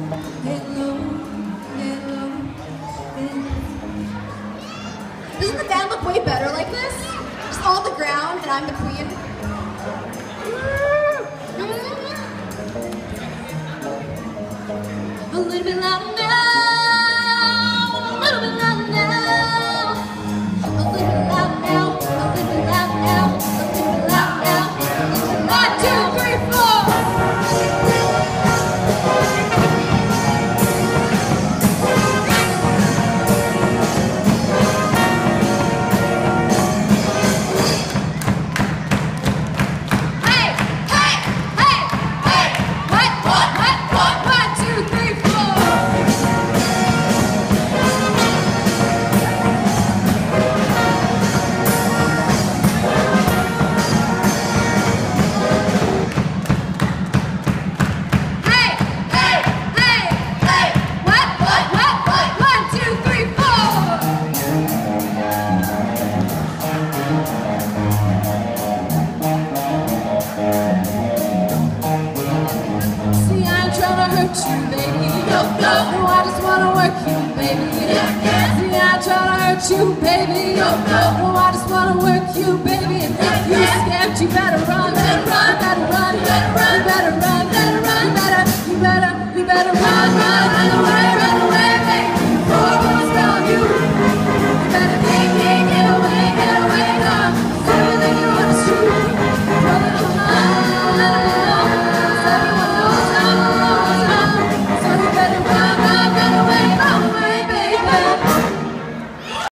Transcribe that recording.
Get low, get low, get low. Doesn't the band look way better like this? Just all on the ground and I'm the queen. A little bit louder now, a little bit louder now, a little bit louder now, a little bit louder now, a little bit louder now. 1, 2, 3, 4. You, baby, no, I just wanna work you, baby, and if you scared, you better run.